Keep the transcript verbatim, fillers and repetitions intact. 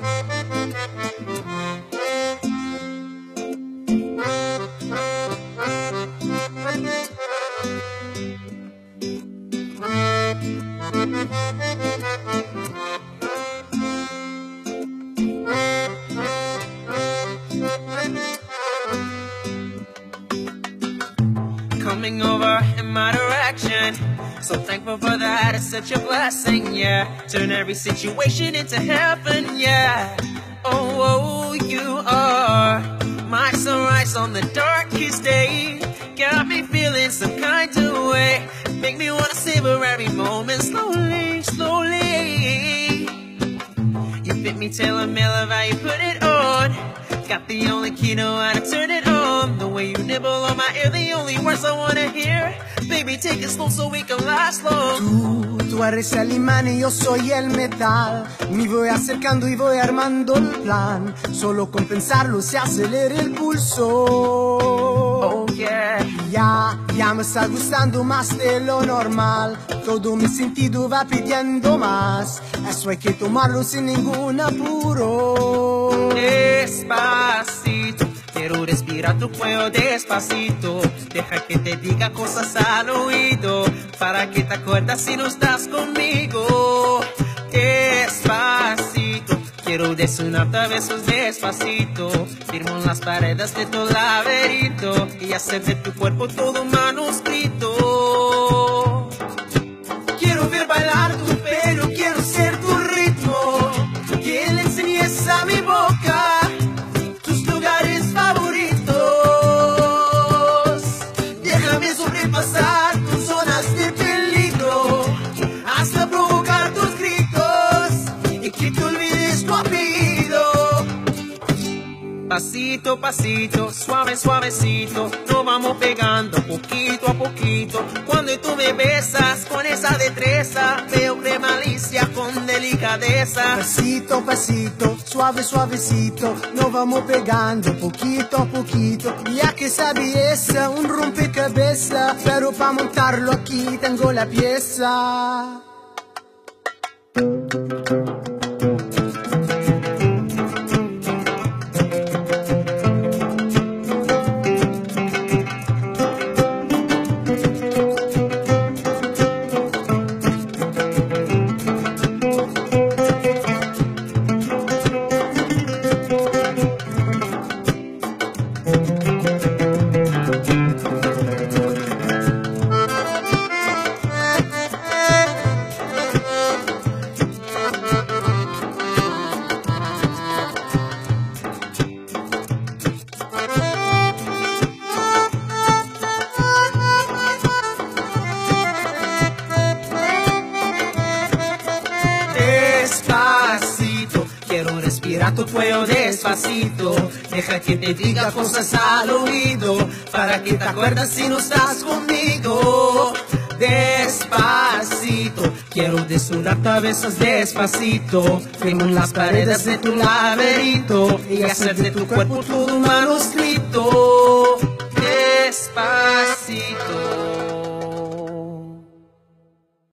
Coming over in my direction, so thankful for that, it's such a blessing, yeah. Turn every situation into heaven, yeah. Oh, oh, you are my sunrise on the darkest day. Got me feeling some kind of way. Make me wanna savor every moment slowly, slowly. You fit me, tailor-made, love how you put it on. Got the only key, know how to turn it on. The way you nibble on my ear, the only words I wanna hear. Baby, take it slow so we can last long. Tú, tú eres el imán y yo soy el metal. Me voy acercando y voy armando el plan. Solo con pensarlo se acelera el pulso. Oh yeah. Ya, ya me está gustando más de lo normal. Todo mi sentido va pidiendo más. Eso hay que tomarlo sin ningún apuro. Despacito, quiero respirar tu cuello despacito. Deja que te diga cosas al oído, para que te acuerdas si no estás conmigo. Despacito, quiero desnudarte a besos despacito. Firmo en las paredes de tu laberinto y hacer de tu cuerpo todo un manuscrito. Quiero ver bailar tu pelo, quiero ser tu ritmo. Que le enseñes a mi boca tus lugares favoritos. Déjame sobrepasar tus zonas de peligro, hasta provocar tus gritos y que te olvides tu apellido. Pasito, pasito, suave, suavecito, nos vamos pegando poquito a poquito. Cuando tú me besas con esa destreza, veo que malicia con delicadeza. Pasito, pasito, suave, suavecito, nos vamos pegando poquito a poquito. Ya que esa belleza, un rompecabezas, pero para montarlo aquí tengo la pieza. Despacito, quiero respirar tu cuello despacito. Deja que te diga cosas al oído, para que te acuerdas si no estás conmigo. Despacito, quiero desnudarte a besos despacito. Firmo en las paredes de tu laberinto y hacer de tu cuerpo todo un manuscrito. Despacito.